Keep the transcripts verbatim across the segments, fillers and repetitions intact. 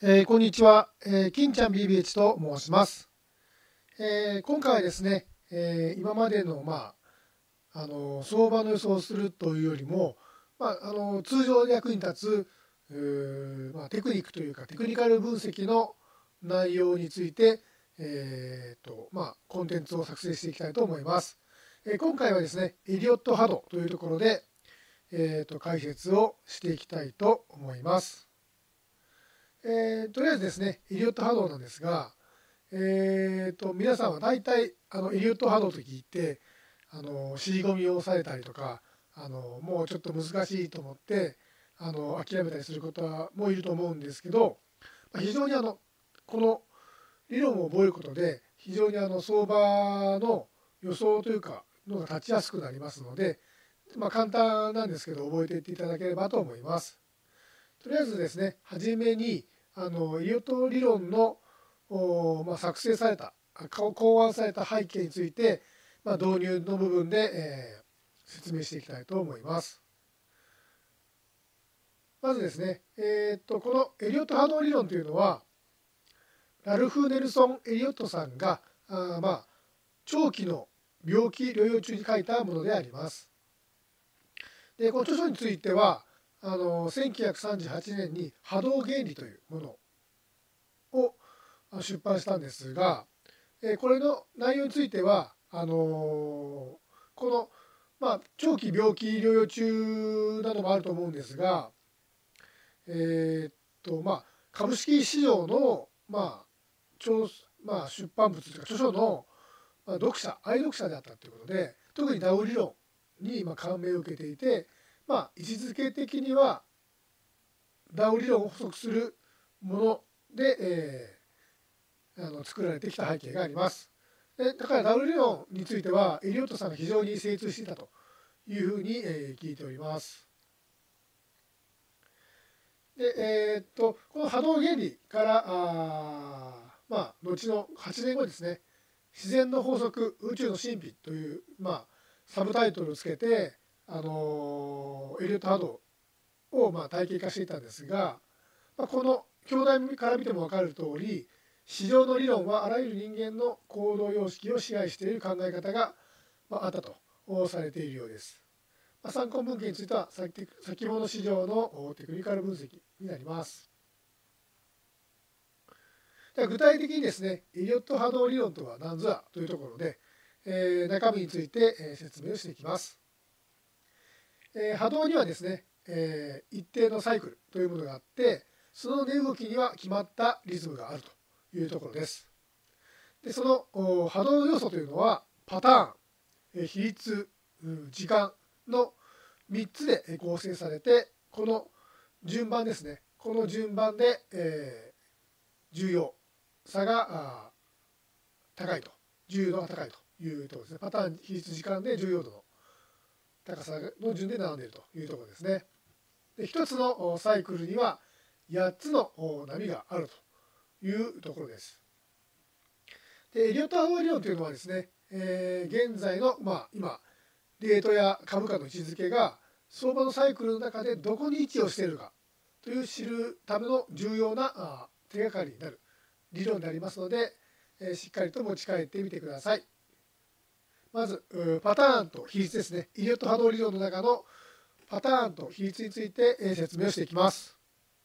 えーこんにちは、えー金ちゃん ビービーエイチ と申します。えー今回はですね、えー今までの、まあ、あの相場の予想をするというよりも、まあ、あの通常で役に立つ、うーまあ、テクニックというかテクニカル分析の内容について、えーとまあ、コンテンツを作成していきたいと思います。えー今回はですね、エリオット波動というところで、えーと解説をしていきたいと思います。えーとりあえずですね、エリオット波動なんですが、えーと皆さんは大体あのエリオット波動と聞いて、あの尻込みをされたりとか、あのもうちょっと難しいと思ってあの諦めたりする方もいると思うんですけど、まあ非常にあのこの理論を覚えることで非常にあの相場の予想というかのが立ちやすくなりますので、まあ、簡単なんですけど覚えていっていただければと思います。とりあえずですね、はじめにあのエリオット理論の、まあ、作成された考案された背景について、まあ、導入の部分で、えー、説明していきたいと思います。まずですね、えー、っとこのエリオット波動理論というのはラルフ・ネルソン・エリオットさんがあ、まあ、長期の病気療養中に書いたものであります。でこの著書についてはあのせんきゅうひゃくさんじゅうはちねんに波動原理というものを出版したんですが、これの内容についてはあのこの、まあ、長期病気療養中などもあると思うんですが、えーっとまあ、株式市場の、まあ超まあ、出版物というか著書の、まあ、読者愛読者であったということで、特にダウ理論にまあ感銘を受けていて、まあ、位置づけ的にはダウ理論を補足するもので、えー、あの作られてきた背景があります。でだからダウ理論についてはエリオットさんが非常に精通していたというふうに、えー、聞いております。で、えー、っとこの波動原理からあ、まあ、後のはちねんごですね、自然の法則宇宙の神秘という、まあ、サブタイトルをつけて、あのー、エリオット波動を、まあ、体系化していたんですが、まあ、この兄弟から見ても分かる通り、市場の理論はあらゆる人間の行動様式を支配している考え方があったとされているようです。まあ、参考文献については先物市場のテクニカル分析になります。では具体的にですね、エリオット波動理論とは何ぞやというところで、えー、中身について、えー、説明をしていきます。えー、波動にはですね、えー、一定のサイクルというものがあって、その値動きには決まったリズムがあるというところです。でその波動要素というのはパターン、えー、比率、うん、時間のみっつで構成されて、この順番ですね、この順番で、えー、重要さが高いと、重要度が高いというところですね。パターン、比率、時間で重要度の高さの順で並んでいるというところですね。でひとつのサイクルにはやっつの波があるというところです。でエリオット波動理論というのはですね、えー、現在の、まあ、今レートや株価の位置づけが相場のサイクルの中でどこに位置をしているかという知るための重要な手がかりになる理論でありますので、えー、しっかりと持ち帰ってみてください。まずパターンと比率ですね。エリオット波動理論の中のパターンと比率について説明をしていきます。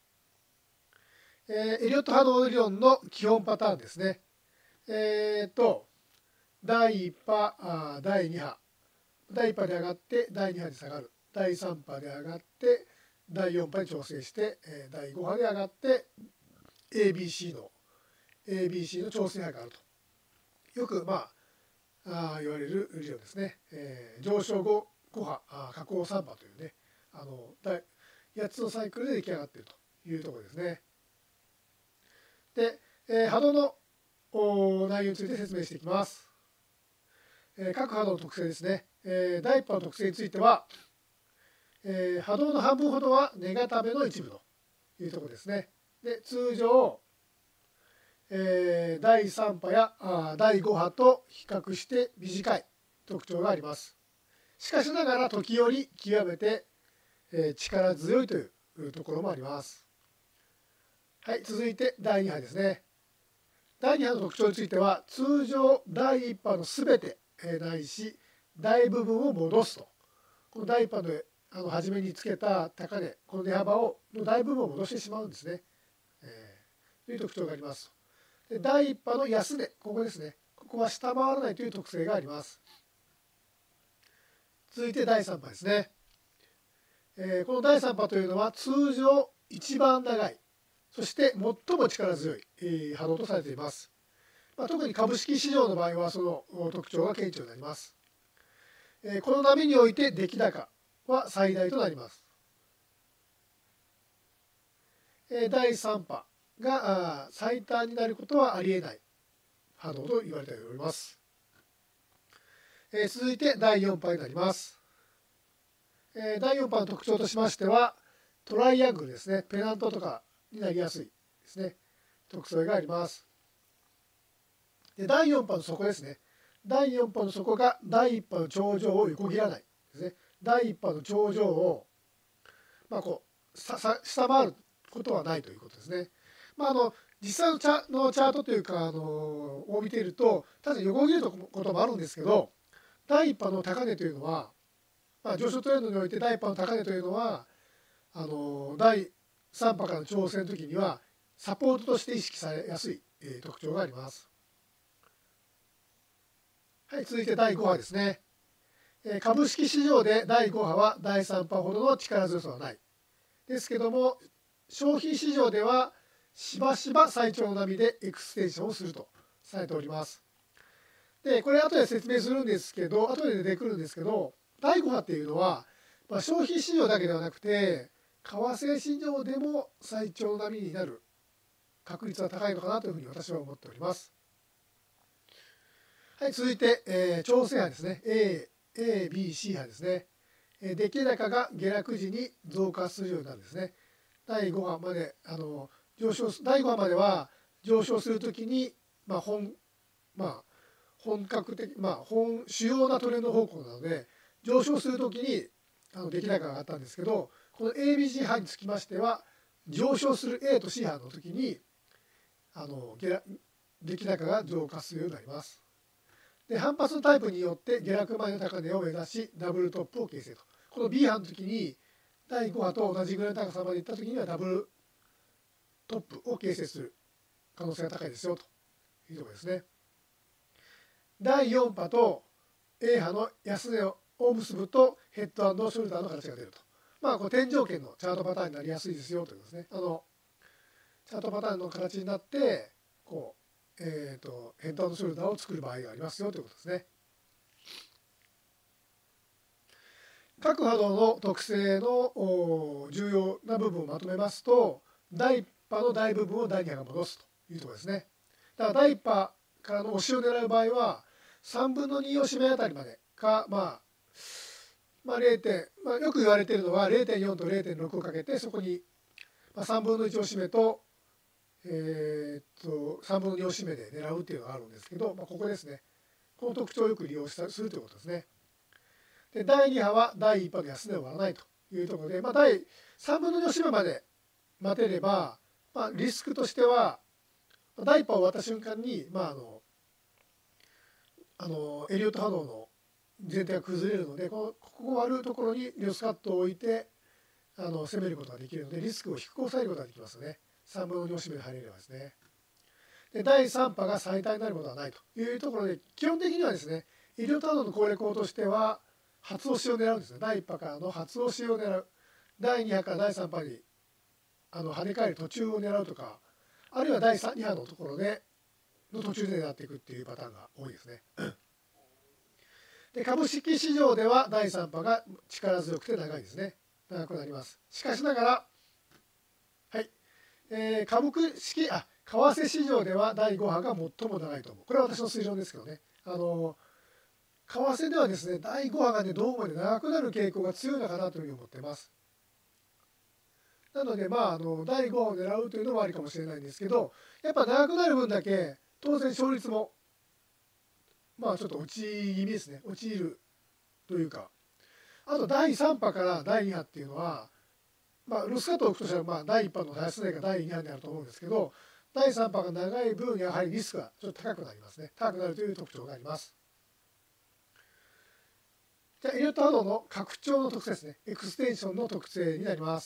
エリオット波動理論の基本パターンですね。えっとだいいっ波、だいに波、だいいっ波で上がってだいに波で下がる、だいさん波で上がってだいよん波で調整して、だいご波で上がって エービーシー の エービーシー の調整波があるとよくまああ言われる理論ですね。えー、上昇後ご波、下降さん波というね、あのやっつのサイクルで出来上がっているというところですね。で、えー、波動の内容について説明していきます。えー、各波動の特性ですね。えー、だいいっ波の特性については、えー、波動の半分ほどはネガタベの一部というところですね。で通常えー、だいさん波やあだいご波と比較して短い特徴があります。しかしながら時折極めて、えー、力強いというところもあります。 はい、続いてだいに波ですね。だいに波の特徴については、通常だいいち波のすべてないし大部分を戻すと。このだいいち波のあの初めにつけた高値、この値幅をの大部分を戻してしまうんですね。えー、という特徴があります。でだいいち波の安値、ここですね。ここは下回らないという特性があります。続いてだいさん波ですね。えー、このだいさん波というのは通常一番長い、そして最も力強い、えー、波動とされています。まあ、特に株式市場の場合はその特徴が顕著になります。えー、この波において出来高は最大となります。えー、だいさん波が最短になることはありえない波動と言われております。えー、続いてだいよん波になります。えー、だいよん波の特徴としましてはトライアングルですね、ペナントとかになりやすいですね、特徴があります。でだいよん波の底ですね。だいよん波の底がだいいち波の頂上を横切らないですね。だいいち波の頂上を、まあ、こうささ下回ることはないということですね。まあ、あの実際のチャのチャートというかあのを見ていると確かに横切ることもあるんですけど、だいいち波の高値というのは、まあ、上昇トレンドにおいてだいいち波の高値というのはあのだいさん波からの調整の時にはサポートとして意識されやすい、えー、特徴があります。はい、続いてだいご波ですね。えー、株式市場でだいご波はだいさん波ほどの力強さはない。ですけども商品市場ではしばしば最長並みでエクステンションをするとされております。でこれ後で説明するんですけど、後で出てくるんですけど、だいご波っていうのは、まあ、商品市場だけではなくて為替市場でも最長並みになる確率が高いのかなというふうに私は思っております。はい、続いて、えー、調整波ですね。A、A、B、C 波ですね。えー、出来高が下落時に増加するようになるんですね。だいご波まであの上昇だいご波までは上昇するときに、まあ本まあ、本格的、まあ、本主要なトレンド方向なので上昇するときにあの出来高が上がったんですけど、この エービーシー 波につきましては上昇する A と C 波のときにあの出来高が増加するようになります。で反発のタイプによって下落前の高値を目指しダブルトップを形成と。この B 波の時にだいご波と同じぐらいの高さまでいった時にはダブルトップを形成する可能性が高いですよというところですね。だいよん波と A 波の安値を結ぶとヘッド&ショルダーの形が出ると。まあこう天井圏のチャートパターンになりやすいですよということですね。あのチャートパターンの形になってこうえーと、ヘッド&ショルダーを作る場合がありますよということですね。各波動の特性の重要な部分をまとめますと、だいいち波の大部分をだいに波が戻すというところですね。だからだいいち波からの押しを狙う場合はさんぶんのに押し目あたりまでか、まあ、まあれいてん、まあ、よく言われているのは れいてんよん と れいてんろく をかけてそこにさんぶんのいち押し目とえー、っとさんぶんのに押し目で狙うっていうのがあるんですけど、まあ、ここですね。この特徴をよく利用したするということですね。でだいに波はだいいち波の安値を割らないというところで、まあ、だいさんぶんのに押し目まで待てれば、まあ、リスクとしてはだいいち波を割った瞬間に、まあ、あのあのエリオット波動の前提が崩れるので、このここを割るところにリオスカットを置いてあの攻めることができるのでリスクを低く抑えることができますね。さんぶんのに押し目で入れればですね。でだいさん波が最大になることはないというところで、基本的にはですね、エリオット波動の攻略法としては初押しを狙うんですね。だいいち波からの初押しを狙う。だいに波からだいさん波にあの跳ね返る途中を狙うとか、あるいはだいに波のところでの途中で狙っていくっていうパターンが多いですね。で株式市場ではだいさん波が力強くて長いですね。長くなります。しかしながら、はい、えー、株式あ為替市場ではだいご波が最も長いと思う。これは私の推論ですけどね。あの為替ではですね、だいご波がねどうもね長くなる傾向が強いのかなというふうに思っています。なのでまああのだいご波を狙うというのもありかもしれないんですけど、やっぱ長くなる分だけ当然勝率もまあちょっと落ち気味ですね。落ちるというか、あとだいさん波からだいに波っていうのはまあ、ロスカットを置くとしたら、まあ、だいいっ波の安値がだいに波になると思うんですけど、だいさん波が長い分、やはりリスクがちょっと高くなりますね。高くなるという特徴があります。じゃあ、エリオット波動の拡張の特性ですね。エクステンションの特性になります。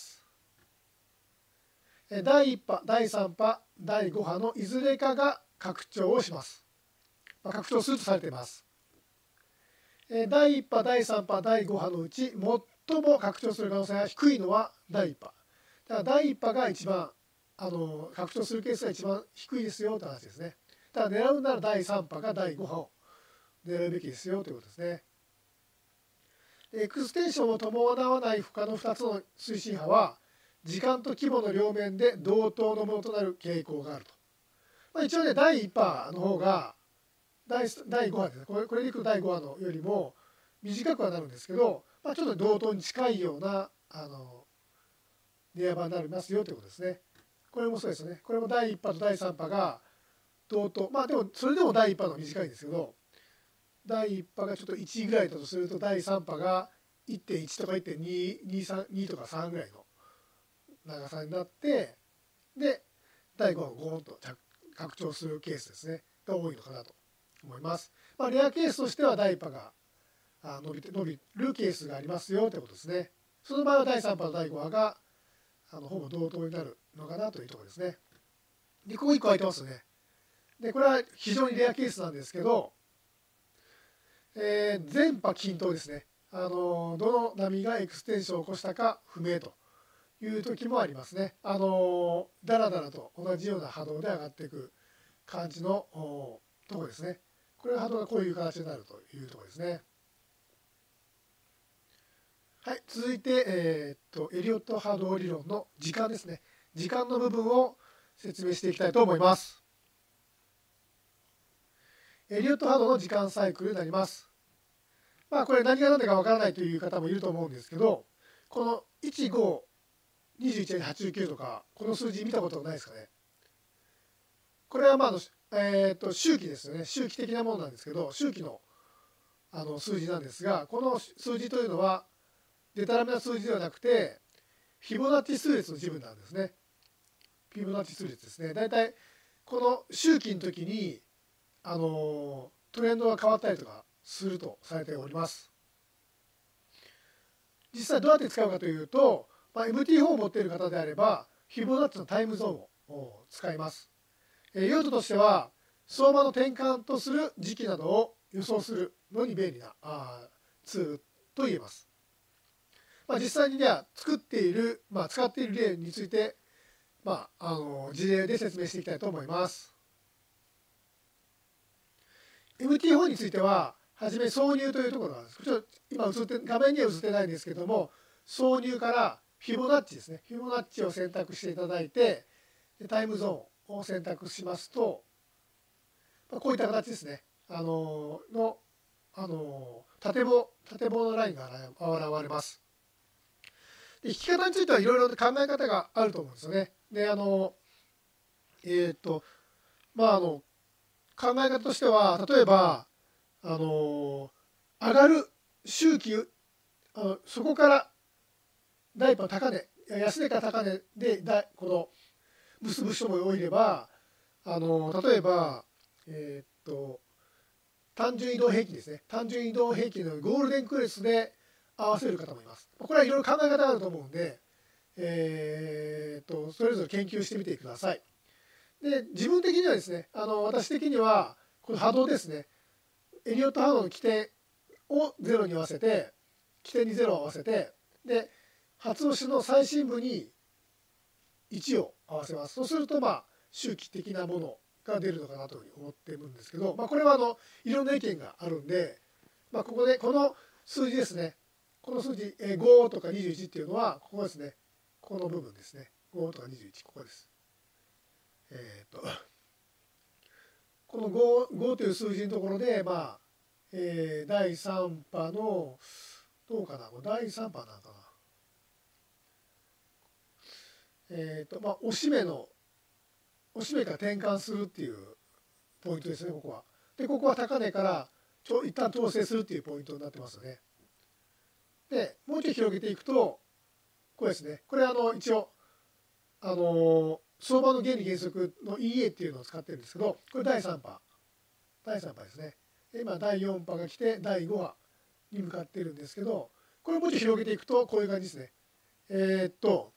だいいっ波、だいさん波、だいご波のいずれかが拡張をします。まあ、拡張するとされています。だいいっ波、だいさん波、だいご波のうち最も拡張する可能性が低いのはだいいっ波。だからだいいっ波が一番あの拡張するケースが一番低いですよという話ですね。ただ狙うならだいさん波かだいご波を狙うべきですよということですね。でエクステンションを伴わない他のふたつの推進波は時間と規模の両面で同等のものとなる傾向があると。まあ、一応ねだいいっ波の方がだいご波ですね。これこれでいくだいご波のよりも短くはなるんですけど、まあ、ちょっと同等に近いようなあの値幅になりますよということですね。これもそうですね。これもだいいっ波とだいさん波が同等。まあでもそれでもだいいっ波の方が短いんですけど、だいいっ波がちょっといちぐらいだとするとだいさん波が いってんいち とか いってんに にとかさんぐらいの長さになって、でだいご波をゴーンと拡張するケースですねが多いのかなと思います。まあ、レアケースとしてはだいいっ波が伸びて伸びるケースがありますよということですね。その場合はだいさん波とだいご波があのほぼ同等になるのかなというところですね。で、ここいっこ空いてますね。で、これは非常にレアケースなんですけど、えー、全波均等ですね。あのどの波がエクステンションを起こしたか不明という時もありますね。あのだらだらと同じような波動で上がっていく感じのところですね。これは波動がこういう形になるというところですね。はい、続いて、えー、っとエリオット波動理論の時間ですね。時間の部分を説明していきたいと思います。エリオット波動の時間サイクルになります。まあこれ何が何だかわからないという方もいると思うんですけど、このいち、ご、にじゅういち、はちじゅうきゅうとかこの数字見たことないですかね。これはまああの、えー、っと周期ですよね。周期的なものなんですけど、周期のあの数字なんですが、この数字というのはデタラメな数字ではなくてフィボナッチ数列の一部なんですね。フィボナッチ数列ですね。だいたいこの周期の時にあのトレンドが変わったりとかするとされております。実際どうやって使うかというと、まあ、エムティーフォー を持っている方であればフィボナッチのタイムゾーンを使います。用途としては相場の転換とする時期などを予想するのに便利なツールと言えます。まあ、実際にでは作っている、まあ、使っている例について、まあ、あの事例で説明していきたいと思います。エムティーフォー についてははじめ挿入というところがあるんです。ちょっと今映って画面には映ってないんですけども、挿入からフィボナッチですね。フィボナッチを選択していただいて、タイムゾーンを選択しますと、こういった形ですね。あののあの縦棒縦棒のラインが現れます。で、引き方についてはいろいろ考え方があると思うんですよね。で、あのえっ、とまああの考え方としては、例えばあの上がる周期あのそこからだいいっ波高値安値から高値でだこの結ぶ人もいれば、あの例えばえっ、と単純移動平均ですね。単純移動平均のゴールデンクレスで合わせる方もいます。これはいろいろ考え方があると思うんで、えー、とそれぞれ研究してみてください。で、自分的にはですね、あの私的にはこの波動ですね、エリオット波動の起点をゼロに合わせて、起点にゼロを合わせて、で初押しの最深部にいちを合わせます。そうするとまあ周期的なものが出るのかなというふうに思ってるんですけど、まあ、これはあのいろんな意見があるんで、まあ、ここでこの数字ですね、この数字ごとかにじゅういちっていうのはここですね、この部分ですね、ごとかにじゅういち、ここです。えー、っとこの 5, 5という数字のところで、まあえー、だいさん波のどうかな、だいさん波なのかな、えー、っとまあ押し目の押し目から転換するっていうポイントですね、ここは。で、ここは高値からちょ一旦調整するっていうポイントになってますよね。で、もうちょい広げていくと、 これですね。これあの一応あの相場の原理原則の イーエー っていうのを使ってるんですけど、これだいさん波だいさん波ですね。今だいよん波が来てだいご波に向かっているんですけど、これをもうちょい広げていくとこういう感じですね。えー、っと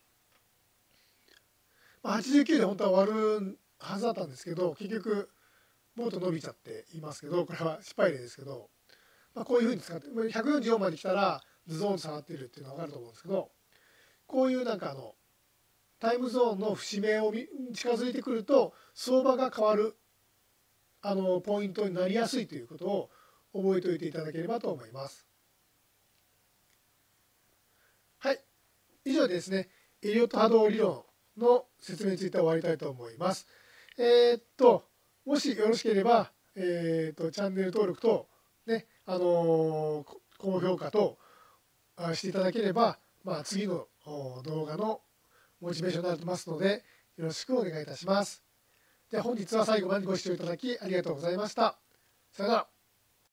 はちじゅうきゅうで本当は終わるはずだったんですけど、結局もっと伸びちゃっていますけど、これは失敗例ですけど、まあ、こういうふうに使ってひゃくよんじゅうよんまで来たらズドンと下がっているっていうのが分かると思うんですけど、こういうなんかあのタイムゾーンの節目を近づいてくると相場が変わるあのポイントになりやすいということを覚えておいていただければと思います。はい、以上でですね、エリオット波動理論の説明について終わりたいと思います。えー、っともしよろしければ、えー、っとチャンネル登録とね、あのー、高評価としていただければ、まあ、次の動画のモチベーションになりますので、よろしくお願いいたします。では本日は最後までご視聴いただきありがとうございました。さよなら。